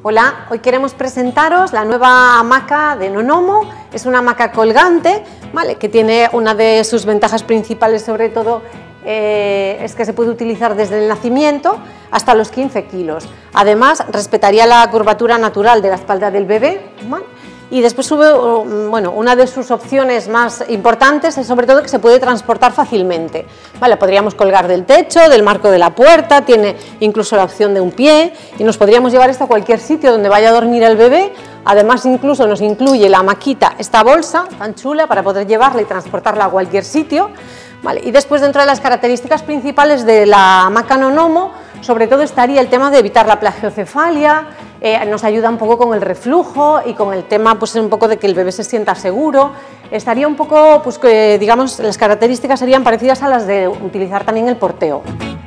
Hola, hoy queremos presentaros la nueva hamaca de Nonomo. Es una hamaca colgante, ¿vale?, que tiene una de sus ventajas principales, sobre todo, es que se puede utilizar desde el nacimiento hasta los 15 kilos. Además, respetaría la curvatura natural de la espalda del bebé, ¿vale? Y después una de sus opciones más importantes es sobre todo que se puede transportar fácilmente, ¿vale? Podríamos colgar del techo, del marco de la puerta, tiene incluso la opción de un pie y nos podríamos llevar esto a cualquier sitio donde vaya a dormir el bebé. Además, incluso nos incluye la hamaquita, esta bolsa tan chula para poder llevarla y transportarla a cualquier sitio, ¿vale? Y después, dentro de las características principales de la hamaca Nonomo, sobre todo estaría el tema de evitar la plagiocefalia, nos ayuda un poco con el reflujo y con el tema, pues, un poco de que el bebé se sienta seguro. Estaría un poco, pues, digamos, las características serían parecidas a las de utilizar también el porteo.